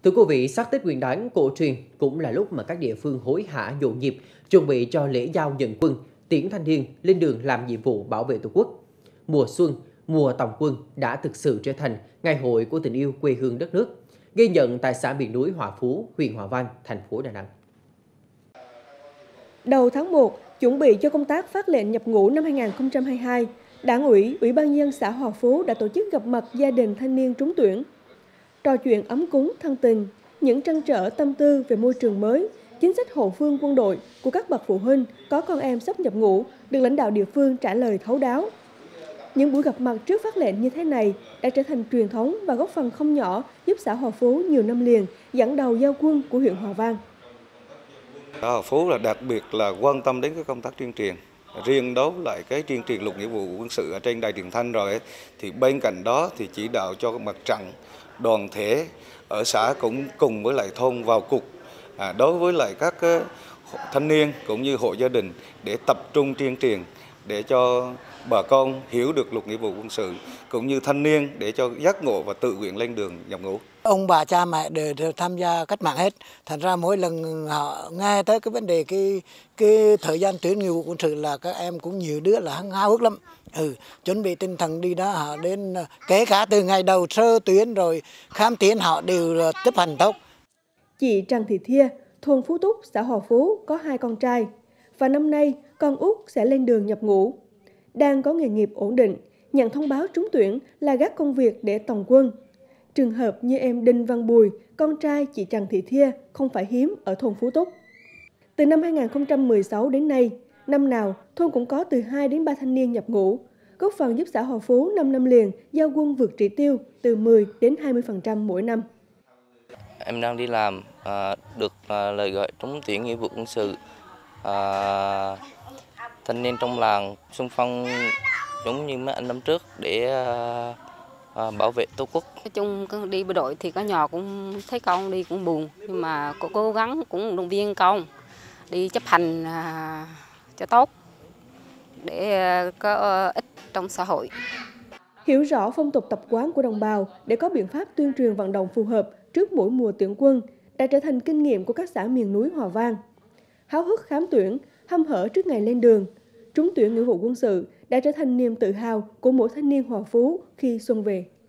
Thưa quý vị, sát Tết Nguyên đán cổ truyền cũng là lúc mà các địa phương hối hả nhộn nhịp chuẩn bị cho lễ giao nhận quân, tiễn thanh niên lên đường làm nhiệm vụ bảo vệ Tổ quốc. Mùa xuân, mùa tòng quân đã thực sự trở thành ngày hội của tình yêu quê hương đất nước, ghi nhận tại xã miền núi Hòa Phú, huyện Hòa Vang, thành phố Đà Nẵng. Đầu tháng 1, chuẩn bị cho công tác phát lệnh nhập ngũ năm 2022, Đảng ủy, Ủy ban nhân dân xã Hòa Phú đã tổ chức gặp mặt gia đình thanh niên trúng tuyển. Trò chuyện ấm cúng, thân tình, những trăn trở tâm tư về môi trường mới, chính sách hậu phương quân đội của các bậc phụ huynh có con em sắp nhập ngũ được lãnh đạo địa phương trả lời thấu đáo. Những buổi gặp mặt trước phát lệnh như thế này đã trở thành truyền thống và góp phần không nhỏ giúp xã Hòa Phú nhiều năm liền dẫn đầu giao quân của huyện Hòa Vang. Xã Hòa Phú là đặc biệt là quan tâm đến cái công tác tuyên truyền. Riêng đối với lại cái tuyên truyền luật nghĩa vụ quân sự ở trên đài truyền thanh rồi thì bên cạnh đó thì chỉ đạo cho mặt trận đoàn thể ở xã cũng cùng với lại thôn vào cuộc đối với lại các thanh niên cũng như hộ gia đình để tập trung tuyên truyền để cho bà con hiểu được luật nghĩa vụ quân sự cũng như thanh niên để cho giác ngộ và tự nguyện lên đường nhập ngũ. Ông bà cha mẹ đều tham gia cách mạng hết, thành ra mỗi lần họ nghe tới cái vấn đề cái thời gian tuyển nghĩa vụ quân sự là các em cũng nhiều đứa là háo hức lắm. Chuẩn bị tinh thần đi đó, họ đến kể cả từ ngày đầu sơ tuyển rồi khám tuyển họ đều chấp hành tốt. Chị Trần Thị Thia, thôn Phú Túc, xã Hòa Phú có 2 con trai và năm nay con út sẽ lên đường nhập ngũ. Đang có nghề nghiệp ổn định, nhận thông báo trúng tuyển là gác công việc để tòng quân. Trường hợp như em Đinh Văn Bùi, con trai chị Trần Thị Thia không phải hiếm ở thôn Phú Túc. Từ năm 2016 đến nay, năm nào thôn cũng có từ 2 đến 3 thanh niên nhập ngũ, góp phần giúp xã Hòa Phú 5 năm liền giao quân vượt chỉ tiêu từ 10 đến 20% mỗi năm. Em đang đi làm, được lời gọi trúng tuyển nghĩa vụ quân sự. Thanh niên trong làng xung phong giống như mấy anh năm trước để bảo vệ Tổ quốc. Nói chung đi bộ đội thì có nhỏ cũng thấy con đi cũng buồn, nhưng mà cố gắng cũng động viên con đi chấp hành cho tốt để có ích trong xã hội. Hiểu rõ phong tục tập quán của đồng bào để có biện pháp tuyên truyền vận động phù hợp trước mỗi mùa tuyển quân đã trở thành kinh nghiệm của các xã miền núi Hòa Vang. Háo hức khám tuyển, hăm hở trước ngày lên đường, trúng tuyển nghĩa vụ quân sự đã trở thành niềm tự hào của mỗi thanh niên Hòa Phú khi xuân về.